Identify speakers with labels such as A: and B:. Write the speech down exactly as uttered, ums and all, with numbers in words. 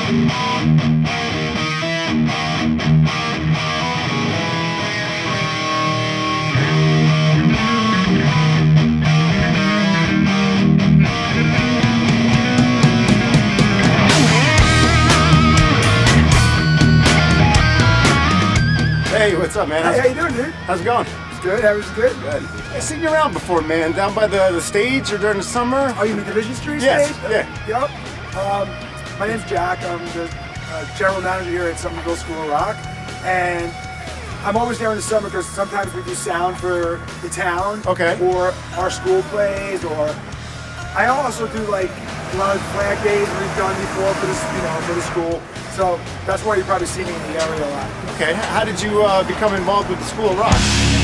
A: Hey, what's up, man?
B: Hey, how you doing, dude?
A: How's it going?
B: It's good. Everything's good.
A: Good. I've seen you around before, man. Down by the, the stage or during the summer.
B: Are you in the Division Street
A: Yes,
B: stage?
A: yeah.
B: Yep. Um, my name's Jack. I'm the uh, general manager here at Somerville School of Rock. And I'm always there in the summer because sometimes we do sound for the town.
A: Okay.
B: Or our school plays, or I also do like a lot of flag days we've done before for this, you know, for the school. So that's why you probably see me in the area a lot.
A: Okay. How did you uh, become involved with the School of Rock?